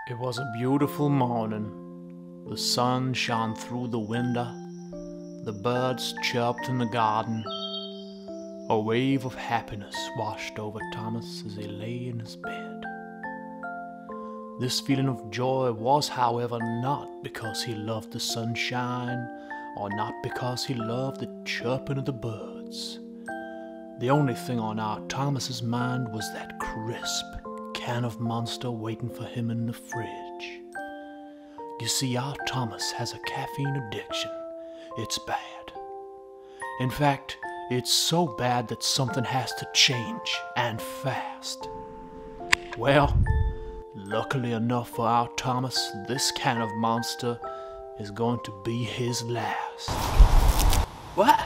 It was a beautiful morning. The sun shone through the window. The birds chirped in the garden. A wave of happiness washed over Thomas as he lay in his bed. This feeling of joy was, however, not because he loved the sunshine, or not because he loved the chirping of the birds. The only thing on our Thomas's mind was that crisp can of Monster waiting for him in the fridge. You see, our Thomas has a caffeine addiction. It's bad. In fact, it's so bad that something has to change, and fast. Well, luckily enough for our Thomas, this can of Monster is going to be his last. What?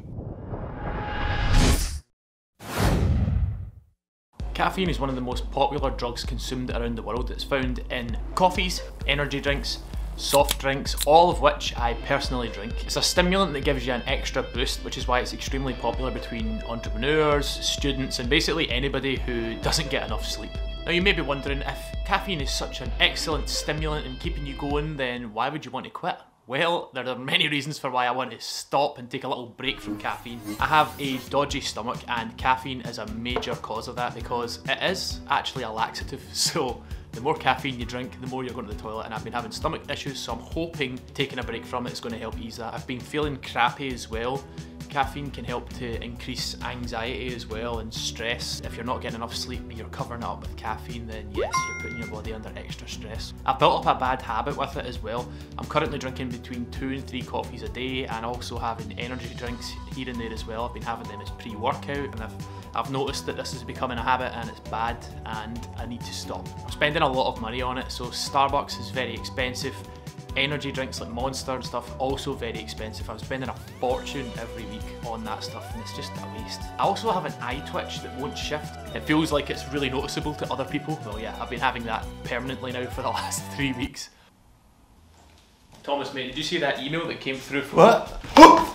Caffeine is one of the most popular drugs consumed around the world. It's found in coffees, energy drinks, soft drinks, all of which I personally drink. It's a stimulant that gives you an extra boost, which is why it's extremely popular between entrepreneurs, students, and basically anybody who doesn't get enough sleep. Now you may be wondering, if caffeine is such an excellent stimulant in keeping you going, then why would you want to quit? Well, there are many reasons for why I want to stop and take a little break from caffeine. I have a dodgy stomach and caffeine is a major cause of that because it is actually a laxative. So the more caffeine you drink, the more you're going to the toilet, and I've been having stomach issues, so I'm hoping taking a break from it is going to help ease that. I've been feeling crappy as well. Caffeine can help to increase anxiety as well and stress. If you're not getting enough sleep and you're covering it up with caffeine, then yes, you're putting your body under extra stress. I've built up a bad habit with it as well. I'm currently drinking between 2 and 3 coffees a day and also having energy drinks here and there as well. I've been having them as pre-workout, and I've noticed that this is becoming a habit and it's bad and I need to stop. I'm spending a lot of money on it, so Starbucks is very expensive. Energy drinks like Monster and stuff, also very expensive. I'm spending a fortune every week on that stuff and it's just a waste. I also have an eye twitch that won't shift. It feels like it's really noticeable to other people. Well yeah, I've been having that permanently now for the last 3 weeks. Thomas mate, did you see that email that came through from... What?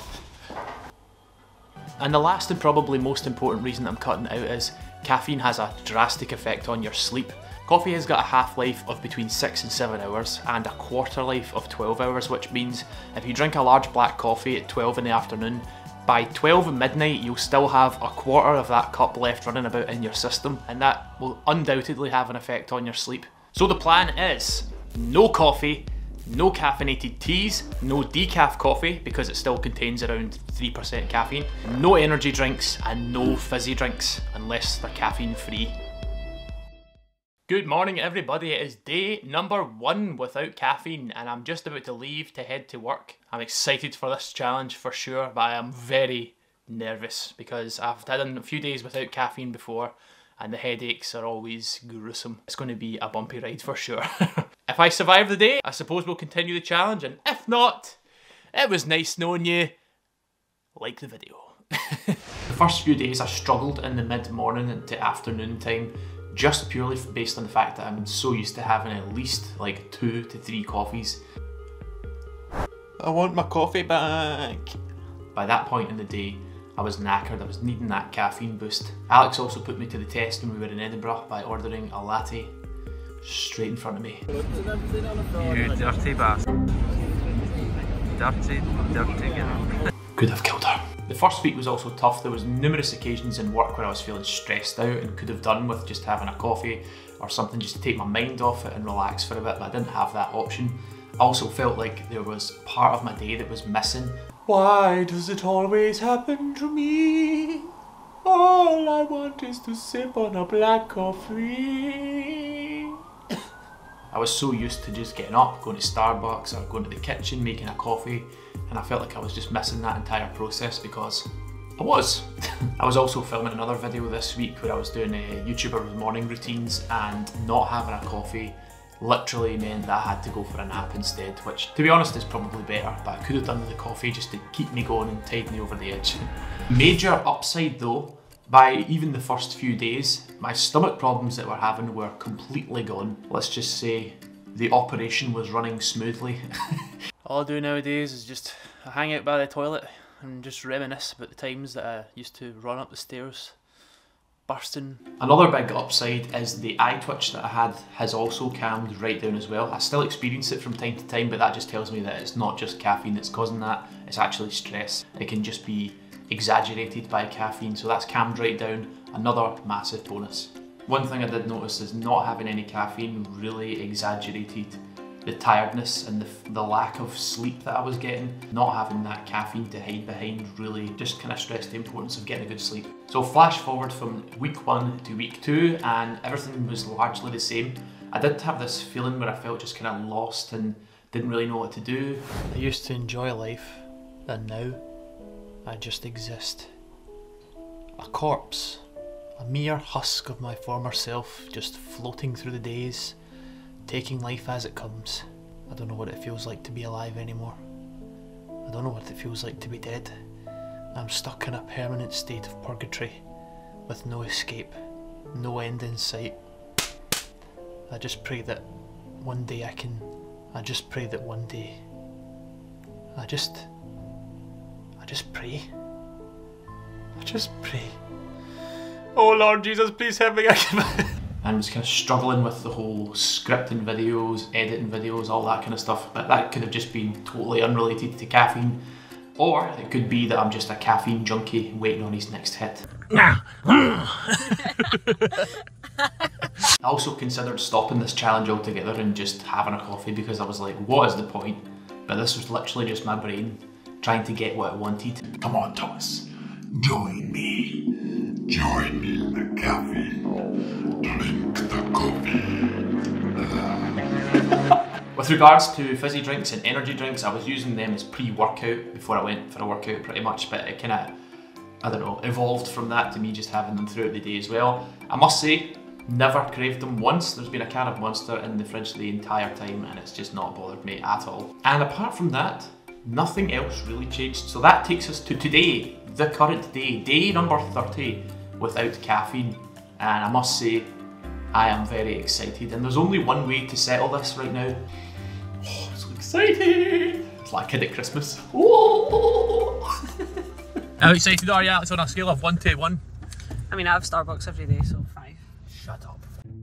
And the last and probably most important reason I'm cutting it out is caffeine has a drastic effect on your sleep. Coffee has got a half-life of between 6 and 7 hours and a quarter life of 12 hours, which means if you drink a large black coffee at 12 in the afternoon, by 12 at midnight you'll still have a quarter of that cup left running about in your system, and that will undoubtedly have an effect on your sleep. So the plan is no coffee, no caffeinated teas, no decaf coffee because it still contains around 3% caffeine, no energy drinks and no fizzy drinks unless they're caffeine free. Good morning everybody, it is day number 1 without caffeine and I'm just about to leave to head to work. I'm excited for this challenge for sure, but I am very nervous because I've done a few days without caffeine before and the headaches are always gruesome. It's going to be a bumpy ride for sure. If I survive the day, I suppose we'll continue the challenge, and if not, it was nice knowing you. Like the video. The first few days I struggled in the mid-morning into afternoon time, just purely based on the fact that I'm so used to having at least like 2 to 3 coffees. I want my coffee back. By that point in the day, I was knackered, I was needing that caffeine boost. Alex also put me to the test when we were in Edinburgh by ordering a latte straight in front of me. You dirty bastard. Dirty girl. Could have killed her. The first week was also tough. There was numerous occasions in work where I was feeling stressed out and could have done with just having a coffee or something just to take my mind off it and relax for a bit, but I didn't have that option. I also felt like there was part of my day that was missing. Why does it always happen to me? All I want is to sip on a black coffee. I was so used to just getting up, going to Starbucks or going to the kitchen, making a coffee, and I felt like I was just missing that entire process because I was. I was also filming another video this week where I was doing a YouTuber with morning routines, and not having a coffee literally meant that I had to go for a nap instead, which to be honest is probably better, but I could have done with the coffee just to keep me going and tide me over the edge. Major upside though, by even the first few days, my stomach problems that we're having were completely gone. Let's just say the operation was running smoothly. All I do nowadays is just hang out by the toilet and just reminisce about the times that I used to run up the stairs bursting. Another big upside is the eye twitch that I had has also calmed right down as well. I still experience it from time to time, but that just tells me that it's not just caffeine that's causing that, it's actually stress. It can just be exaggerated by caffeine, so that's calmed right down. Another massive bonus. One thing I did notice is not having any caffeine really exaggerated the tiredness and the lack of sleep that I was getting. Not having that caffeine to hide behind really just kind of stressed the importance of getting a good sleep. So flash forward from week 1 to week 2 and everything was largely the same. I did have this feeling where I felt just kind of lost and didn't really know what to do. I used to enjoy life, and now I just exist. A corpse, a mere husk of my former self, just floating through the days, taking life as it comes. I don't know what it feels like to be alive anymore. I don't know what it feels like to be dead. I'm stuck in a permanent state of purgatory, with no escape, no end in sight. I just pray that one day I just pray. Oh Lord Jesus, please help me. I was kind of struggling with the whole scripting videos, editing videos, all that kind of stuff, but that could have just been totally unrelated to caffeine. Or it could be that I'm just a caffeine junkie waiting on his next hit. I also considered stopping this challenge altogether and just having a coffee because I was like, what is the point? But this was literally just my brain trying to get what it wanted. Come on, Thomas. Join me. Join me in the cafe. Drink the coffee. With regards to fizzy drinks and energy drinks, I was using them as pre-workout before I went for a workout pretty much, but it kind of, I don't know, evolved from that to me just having them throughout the day as well. I must say, never craved them once. There's been a can of Monster in the fridge the entire time and it's just not bothered me at all. And apart from that, nothing else really changed. So that takes us to today, the current day, day number 30 without caffeine. And I must say, I am very excited. And there's only one way to settle this right now. Oh, I'm so excited! It's like a kid at Christmas. Oh. How excited are you, Alex, on a scale of 1 to 1? I mean, I have Starbucks every day, so 5. Shut up.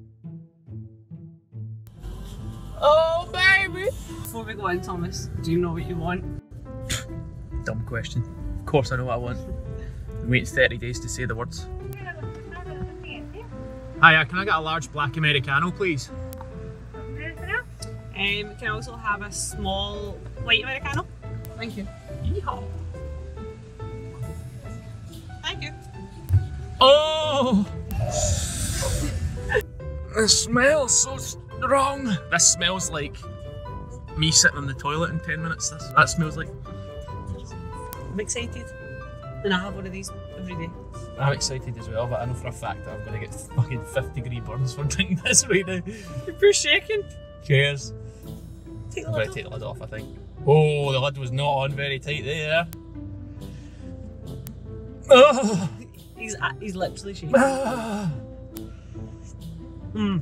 Oh, baby! Before we go in, Thomas, do you know what you want? Dumb question. Of course I know what I want. I'm waiting 30 days to say the words. Hiya, can I get a large black Americano, please? Can I also have a small white Americano? Thank you. Yeehaw. Thank you. Oh! It smells so strong. This smells like me sitting on the toilet in 10 minutes. That smells like. I'm excited. And I have one of these every day. I'm excited as well, but I know for a fact that I'm going to get fucking 50-degree burns from drinking this right now. You're shaking. Cheers. Take the I'm lid going to off. take the lid off, I think. Oh, the lid was not on very tight there. Oh. He's literally shaking. Mm.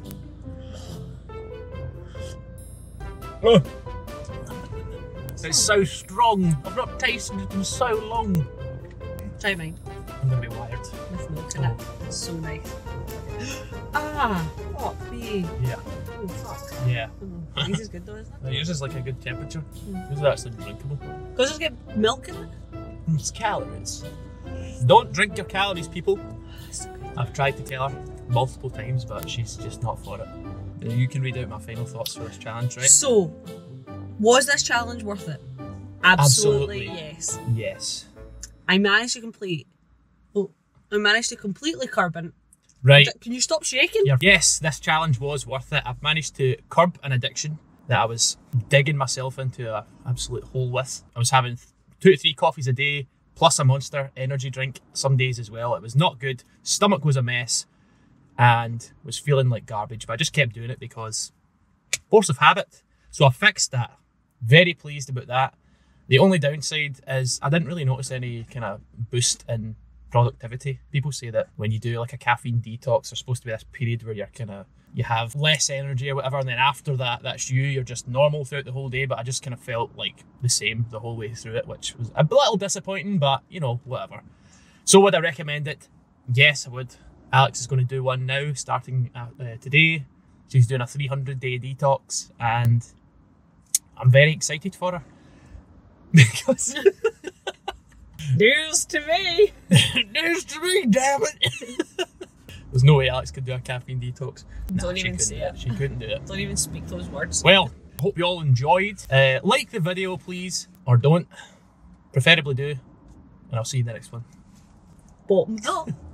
Oh. It's so strong. I've not tasted it in so long. Try mine. I'm gonna be wired. With milk in it. It's so nice. Ah! Fuck me. Yeah. Oh, fuck. Yeah. Oh, this is good though, isn't it? Yours is like a good temperature. Yours is actually drinkable. Does this get milk in it? It's calories. Don't drink your calories, people. I've tried to tell her multiple times, but she's just not for it. You can read out my final thoughts for this challenge, right? So, was this challenge worth it? Absolutely yes. Yes. I managed to complete. Oh, I managed to completely curb it. Right. Can you stop shaking? Yes, this challenge was worth it. I've managed to curb an addiction that I was digging myself into an absolute hole with. I was having 2 to 3 coffees a day, plus a Monster energy drink some days as well. It was not good. Stomach was a mess and was feeling like garbage, but I just kept doing it because force of habit. So I fixed that. Very pleased about that. The only downside is I didn't really notice any kind of boost in productivity. People say that when you do like a caffeine detox, there's supposed to be this period where you have less energy or whatever, and then after that, you're just normal throughout the whole day, but I just kind of felt like the same the whole way through it, which was a little disappointing, but you know, whatever. So would I recommend it? Yes, I would. Alex is going to do one now, starting today. She's doing a 300-day detox, and I'm very excited for her. Because News to me! news to me, damn it! There's no way Alex could do a caffeine detox. Don't she even couldn't say do it. She couldn't do it. Don't even speak those words. Well, hope you all enjoyed. Like the video, please, or don't. Preferably do. And I'll see you in the next one. Bottoms up.